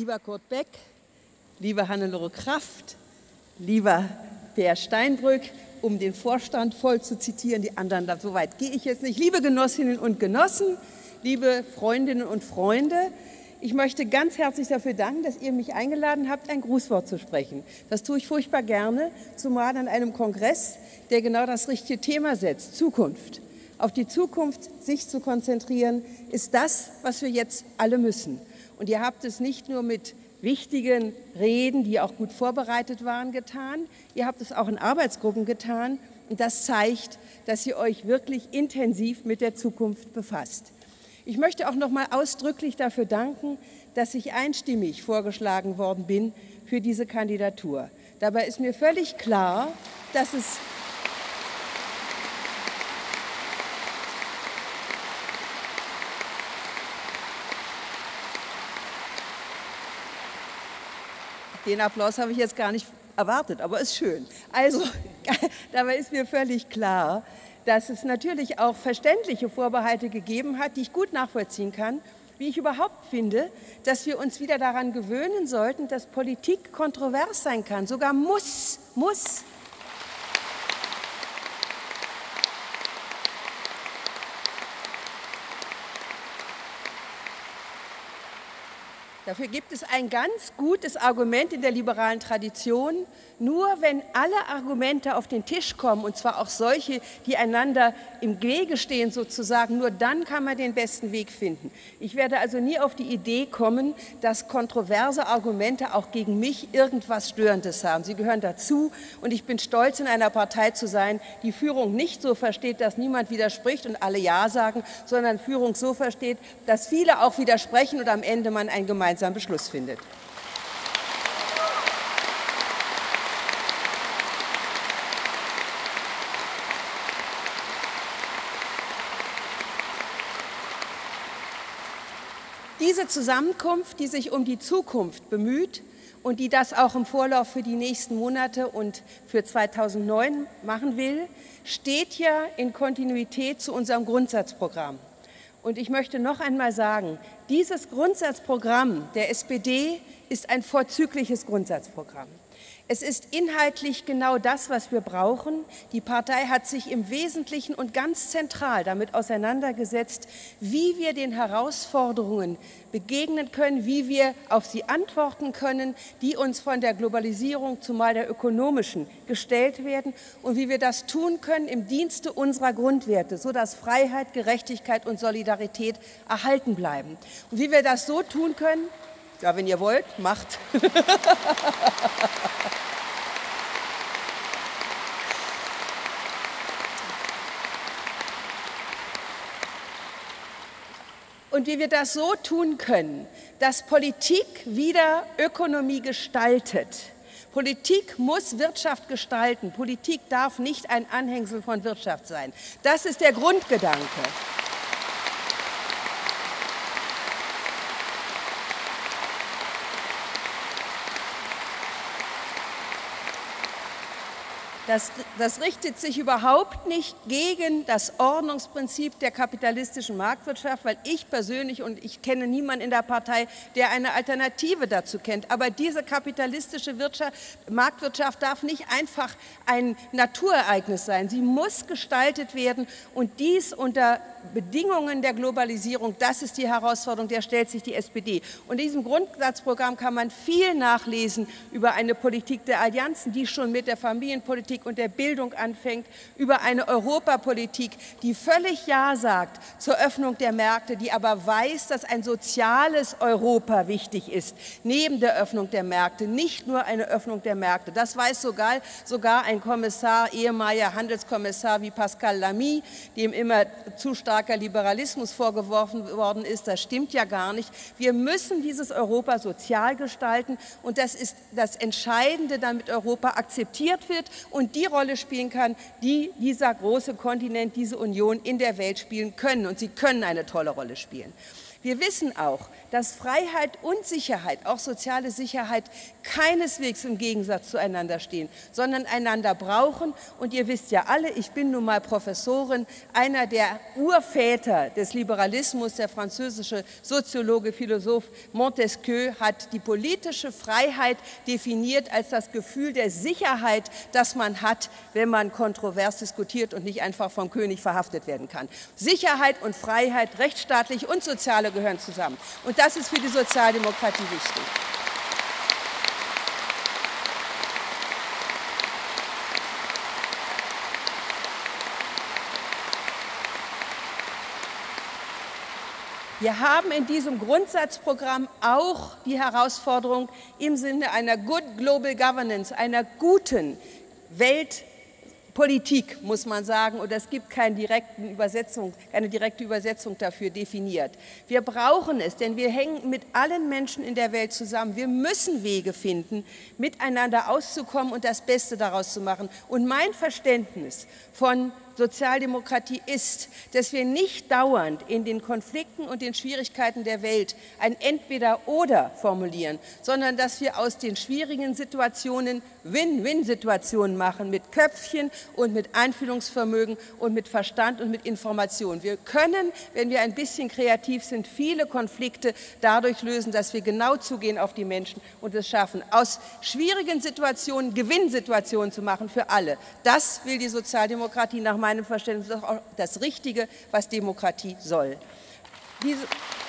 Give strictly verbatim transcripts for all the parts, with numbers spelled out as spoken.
Lieber Kurt Beck, liebe Hannelore Kraft, lieber Per Steinbrück, um den Vorstand voll zu zitieren, die anderen, so weit gehe ich jetzt nicht. Liebe Genossinnen und Genossen, liebe Freundinnen und Freunde, ich möchte ganz herzlich dafür danken, dass ihr mich eingeladen habt, ein Grußwort zu sprechen. Das tue ich furchtbar gerne, zumal an einem Kongress, der genau das richtige Thema setzt, Zukunft. Auf die Zukunft sich zu konzentrieren, ist das, was wir jetzt alle müssen. Und ihr habt es nicht nur mit wichtigen Reden, die auch gut vorbereitet waren, getan, ihr habt es auch in Arbeitsgruppen getan. Und das zeigt, dass ihr euch wirklich intensiv mit der Zukunft befasst. Ich möchte auch noch mal ausdrücklich dafür danken, dass ich einstimmig vorgeschlagen worden bin für diese Kandidatur. Dabei ist mir völlig klar, dass es Den Applaus habe ich jetzt gar nicht erwartet, aber ist schön. Also, dabei ist mir völlig klar, dass es natürlich auch verständliche Vorbehalte gegeben hat, die ich gut nachvollziehen kann, wie ich überhaupt finde, dass wir uns wieder daran gewöhnen sollten, dass Politik kontrovers sein kann, sogar muss, muss. Dafür gibt es ein ganz gutes Argument in der liberalen Tradition. Nur wenn alle Argumente auf den Tisch kommen, und zwar auch solche, die einander im Wege stehen sozusagen, nur dann kann man den besten Weg finden. Ich werde also nie auf die Idee kommen, dass kontroverse Argumente auch gegen mich irgendwas Störendes haben. Sie gehören dazu und ich bin stolz, in einer Partei zu sein, die Führung nicht so versteht, dass niemand widerspricht und alle Ja sagen, sondern Führung so versteht, dass viele auch widersprechen und am Ende man ein gemeinsames Beschluss findet. Diese Zusammenkunft, die sich um die Zukunft bemüht und die das auch im Vorlauf für die nächsten Monate und für zweitausendneun machen will, steht ja in Kontinuität zu unserem Grundsatzprogramm. Und ich möchte noch einmal sagen, dieses Grundsatzprogramm der S P D ist ein vorzügliches Grundsatzprogramm. Es ist inhaltlich genau das, was wir brauchen. Die Partei hat sich im Wesentlichen und ganz zentral damit auseinandergesetzt, wie wir den Herausforderungen begegnen können, wie wir auf sie antworten können, die uns von der Globalisierung, zumal der ökonomischen, gestellt werden und wie wir das tun können im Dienste unserer Grundwerte, sodass Freiheit, Gerechtigkeit und Solidarität erhalten bleiben. Und wie wir das so tun können, ja, wenn ihr wollt, macht. Und wie wir das so tun können, dass Politik wieder Ökonomie gestaltet. Politik muss Wirtschaft gestalten. Politik darf nicht ein Anhängsel von Wirtschaft sein. Das ist der Grundgedanke. Das, das richtet sich überhaupt nicht gegen das Ordnungsprinzip der kapitalistischen Marktwirtschaft, weil ich persönlich, und ich kenne niemanden in der Partei, der eine Alternative dazu kennt, aber diese kapitalistische Wirtschaft, Marktwirtschaft darf nicht einfach ein Naturereignis sein. Sie muss gestaltet werden und dies unter Bedingungen der Globalisierung, das ist die Herausforderung, der stellt sich die S P D. Und in diesem Grundsatzprogramm kann man viel nachlesen über eine Politik der Allianzen, die schon mit der Familienpolitik und der Bildung anfängt, über eine Europapolitik, die völlig Ja sagt zur Öffnung der Märkte, die aber weiß, dass ein soziales Europa wichtig ist, neben der Öffnung der Märkte, nicht nur eine Öffnung der Märkte. Das weiß sogar, sogar ein Kommissar, ehemaliger Handelskommissar wie Pascal Lamy, dem immer zu starker Liberalismus vorgeworfen worden ist. Das stimmt ja gar nicht. Wir müssen dieses Europa sozial gestalten und das ist das Entscheidende, damit Europa akzeptiert wird und die Rolle spielen kann, die dieser große Kontinent, diese Union in der Welt spielen können. Und sie können eine tolle Rolle spielen. Wir wissen auch, dass Freiheit und Sicherheit, auch soziale Sicherheit, keineswegs im Gegensatz zueinander stehen, sondern einander brauchen. Und ihr wisst ja alle, ich bin nun mal Professorin, einer der Urväter des Liberalismus, der französische Soziologe, Philosoph Montesquieu, hat die politische Freiheit definiert als das Gefühl der Sicherheit, das man hat, wenn man kontrovers diskutiert und nicht einfach vom König verhaftet werden kann. Sicherheit und Freiheit, rechtsstaatlich und soziale gehören zusammen. Und das ist für die Sozialdemokratie wichtig. Wir haben in diesem Grundsatzprogramm auch die Herausforderung im Sinne einer Good Global Governance, einer guten Weltpolitik, muss man sagen, und es gibt keine, direkten Übersetzung, keine direkte Übersetzung dafür definiert. Wir brauchen es, denn wir hängen mit allen Menschen in der Welt zusammen. Wir müssen Wege finden, miteinander auszukommen und das Beste daraus zu machen. Und mein Verständnis von Sozialdemokratie ist, dass wir nicht dauernd in den Konflikten und den Schwierigkeiten der Welt ein Entweder-Oder formulieren, sondern dass wir aus den schwierigen Situationen Win-Win-Situationen machen, mit Köpfchen und mit Einfühlungsvermögen und mit Verstand und mit Information. Wir können, wenn wir ein bisschen kreativ sind, viele Konflikte dadurch lösen, dass wir genau zugehen auf die Menschen und es schaffen, aus schwierigen Situationen Gewinnsituationen zu machen für alle. Das will die Sozialdemokratie nach meinem Verständnis auch das Richtige, was Demokratie soll. Diese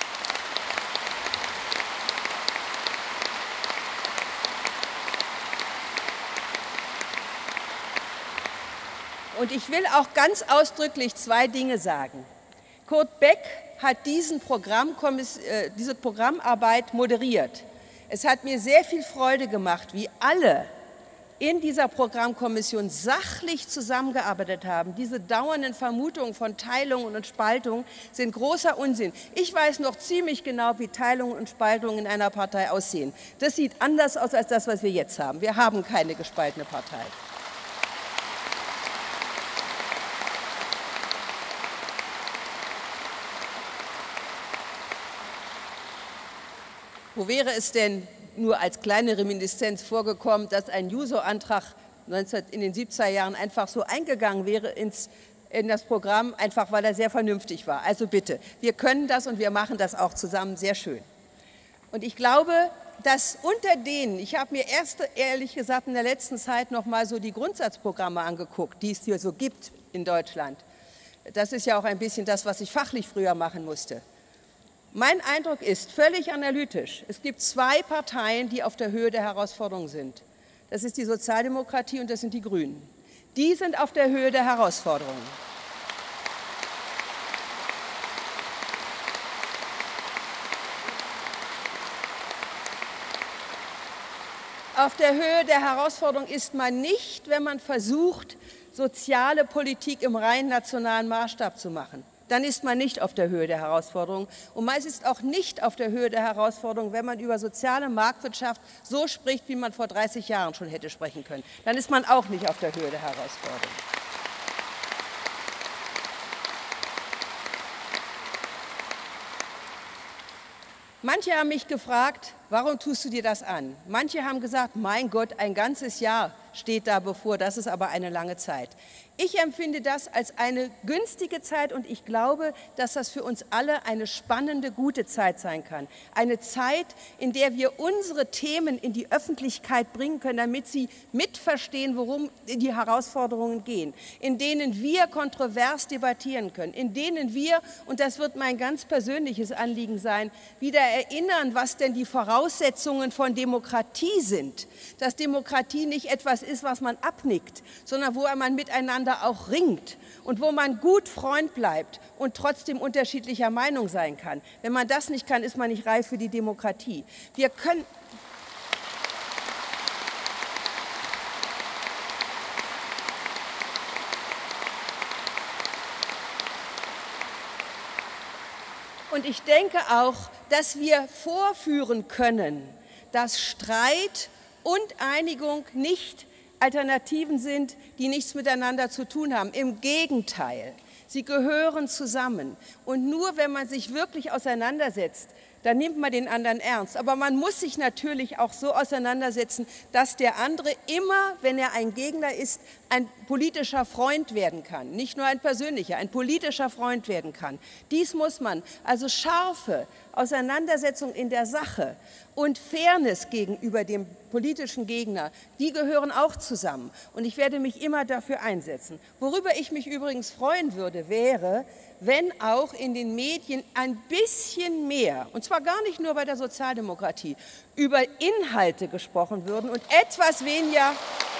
Und ich will auch ganz ausdrücklich zwei Dinge sagen. Kurt Beck hat diesen Programm, äh, diese Programmarbeit moderiert. Es hat mir sehr viel Freude gemacht, wie alle in dieser Programmkommission sachlich zusammengearbeitet haben. Diese dauernden Vermutungen von Teilungen und Spaltungen sind großer Unsinn. Ich weiß noch ziemlich genau, wie Teilungen und Spaltungen in einer Partei aussehen. Das sieht anders aus als das, was wir jetzt haben. Wir haben keine gespaltene Partei. Wo wäre es denn nur als kleine Reminiszenz vorgekommen, dass ein Juso-Antrag in den siebziger Jahren einfach so eingegangen wäre ins, in das Programm, einfach weil er sehr vernünftig war. Also bitte, wir können das und wir machen das auch zusammen sehr schön. Und ich glaube, dass unter denen, ich habe mir erst ehrlich gesagt in der letzten Zeit noch mal so die Grundsatzprogramme angeguckt, die es hier so gibt in Deutschland. Das ist ja auch ein bisschen das, was ich fachlich früher machen musste. Mein Eindruck ist völlig analytisch. Es gibt zwei Parteien, die auf der Höhe der Herausforderung sind. Das ist die Sozialdemokratie und das sind die Grünen. Die sind auf der Höhe der Herausforderungen. Auf der Höhe der Herausforderung ist man nicht, wenn man versucht, soziale Politik im rein nationalen Maßstab zu machen. Dann ist man nicht auf der Höhe der Herausforderung. Und man ist auch nicht auf der Höhe der Herausforderung, wenn man über soziale Marktwirtschaft so spricht, wie man vor dreißig Jahren schon hätte sprechen können. Dann ist man auch nicht auf der Höhe der Herausforderung. Manche haben mich gefragt, warum tust du dir das an? Manche haben gesagt, mein Gott, ein ganzes Jahr steht da bevor, das ist aber eine lange Zeit. Ich empfinde das als eine günstige Zeit und ich glaube, dass das für uns alle eine spannende, gute Zeit sein kann. Eine Zeit, in der wir unsere Themen in die Öffentlichkeit bringen können, damit sie mitverstehen, worum die Herausforderungen gehen, in denen wir kontrovers debattieren können, in denen wir, und das wird mein ganz persönliches Anliegen sein, wieder erinnern, was denn die Voraussetzungen von Demokratie sind. Dass Demokratie nicht etwas ist, was man abnickt, sondern wo man miteinander auch ringt und wo man gut Freund bleibt und trotzdem unterschiedlicher Meinung sein kann. Wenn man das nicht kann, ist man nicht reif für die Demokratie. Wir können Und ich denke auch, dass wir vorführen können, dass Streit und Einigung nicht Alternativen sind, die nichts miteinander zu tun haben. Im Gegenteil, Sie gehören zusammen. Und nur wenn man sich wirklich auseinandersetzt, dann nimmt man den anderen ernst. Aber man muss sich natürlich auch so auseinandersetzen, dass der andere immer, wenn er ein Gegner ist, ein politischer Freund werden kann. Nicht nur ein persönlicher, ein politischer Freund werden kann. Dies muss man. Also scharfe Auseinandersetzung in der Sache und Fairness gegenüber dem politischen Gegner, die gehören auch zusammen. Und ich werde mich immer dafür einsetzen. Worüber ich mich übrigens freuen würde, wäre, wenn auch in den Medien ein bisschen mehr, und zwar gar nicht nur bei der Sozialdemokratie, über Inhalte gesprochen würden und etwas weniger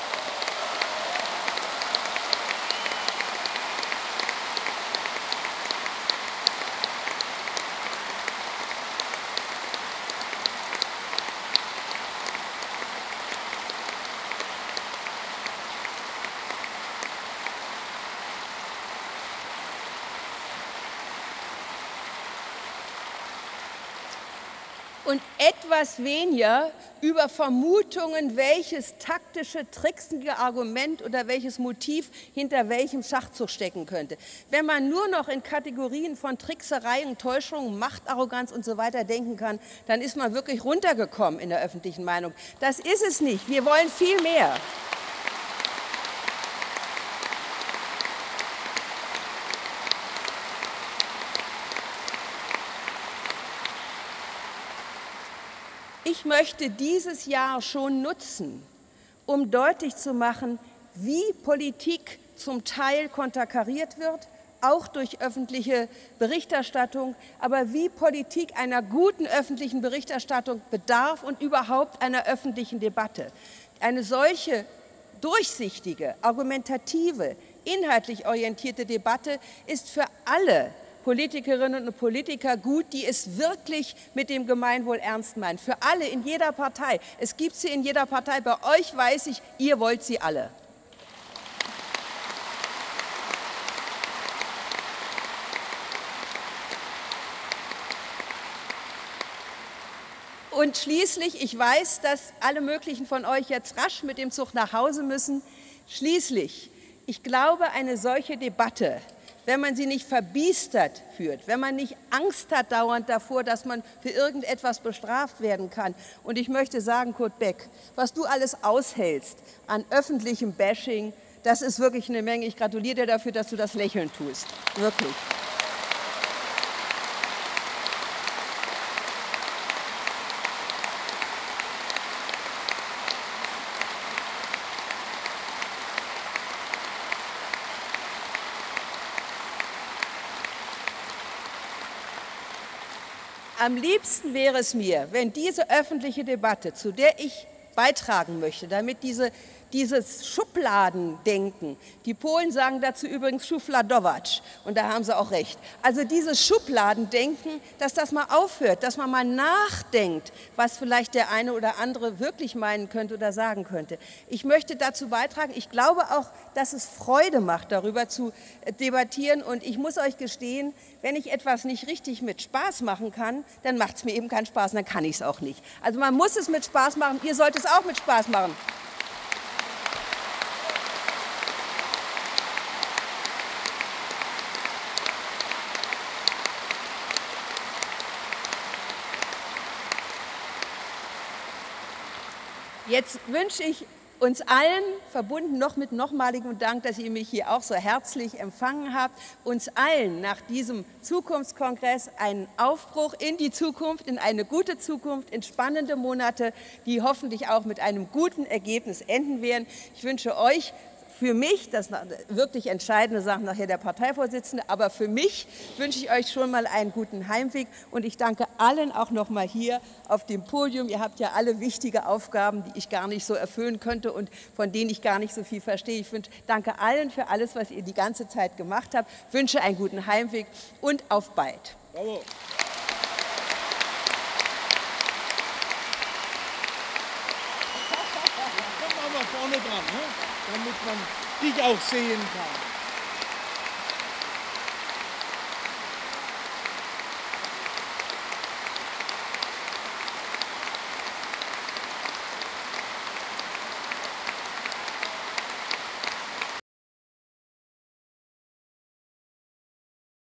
und etwas weniger über Vermutungen, welches taktische, tricksige Argument oder welches Motiv hinter welchem Schachzug stecken könnte. Wenn man nur noch in Kategorien von Trickserei und Täuschung, Machtarroganz und so weiter denken kann, dann ist man wirklich runtergekommen in der öffentlichen Meinung. Das ist es nicht. Wir wollen viel mehr. Ich möchte dieses Jahr schon nutzen, um deutlich zu machen, wie Politik zum Teil konterkariert wird, auch durch öffentliche Berichterstattung, aber wie Politik einer guten öffentlichen Berichterstattung bedarf und überhaupt einer öffentlichen Debatte. Eine solche durchsichtige, argumentative, inhaltlich orientierte Debatte ist für alle Politikerinnen und Politiker gut, die es wirklich mit dem Gemeinwohl ernst meinen. Für alle in jeder Partei. Es gibt sie in jeder Partei. Bei euch weiß ich, ihr wollt sie alle. Und schließlich, ich weiß, dass alle möglichen von euch jetzt rasch mit dem Zug nach Hause müssen. Schließlich, ich glaube, eine solche Debatte, wenn man sie nicht verbiestert führt, wenn man nicht Angst hat dauernd davor, dass man für irgendetwas bestraft werden kann. Und ich möchte sagen, Kurt Beck, was du alles aushältst an öffentlichem Bashing, das ist wirklich eine Menge. Ich gratuliere dir dafür, dass du das lächeln tust. Wirklich. Am liebsten wäre es mir, wenn diese öffentliche Debatte, zu der ich beitragen möchte, damit diese, dieses Schubladendenken, die Polen sagen dazu übrigens Szufladowacz, und da haben sie auch recht, also dieses Schubladendenken, dass das mal aufhört, dass man mal nachdenkt, was vielleicht der eine oder andere wirklich meinen könnte oder sagen könnte. Ich möchte dazu beitragen, ich glaube auch, dass es Freude macht, darüber zu debattieren, und ich muss euch gestehen, wenn ich etwas nicht richtig mit Spaß machen kann, dann macht es mir eben keinen Spaß, dann kann ich es auch nicht. Also man muss es mit Spaß machen, ihr sollt es auch mit Spaß machen. Jetzt wünsche ich uns allen, verbunden noch mit nochmaligem Dank, dass ihr mich hier auch so herzlich empfangen habt, uns allen nach diesem Zukunftskongress einen Aufbruch in die Zukunft, in eine gute Zukunft, in spannende Monate, die hoffentlich auch mit einem guten Ergebnis enden werden. Ich wünsche euch, für mich, das wirklich entscheidende Sachen nachher der Parteivorsitzende, aber für mich wünsche ich euch schon mal einen guten Heimweg, und ich danke allen auch noch mal hier auf dem Podium. Ihr habt ja alle wichtige Aufgaben, die ich gar nicht so erfüllen könnte und von denen ich gar nicht so viel verstehe. Ich wünsche, danke allen für alles, was ihr die ganze Zeit gemacht habt, wünsche einen guten Heimweg und auf bald. Bravo. Komm mal vorne dran, ne? Damit man dich auch sehen kann.